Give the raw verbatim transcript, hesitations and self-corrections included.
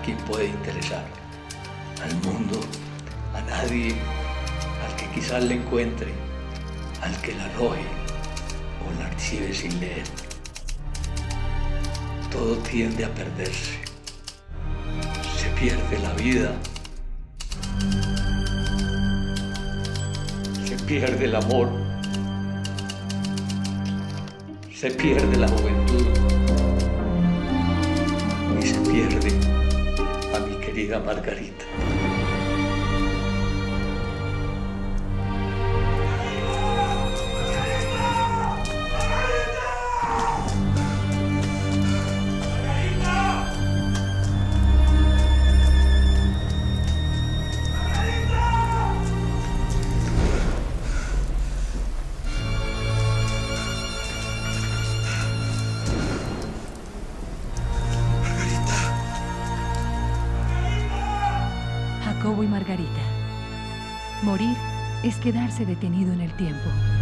quién puede interesar. Al mundo, a nadie, al que quizás le encuentre, al que la arroje o la archive sin leer. Todo tiende a perderse. Se pierde la vida. Se pierde el amor. Se pierde la juventud. Y se pierde a mi querida Margarita. Jacobo y Margarita. Morir es quedarse detenido en el tiempo.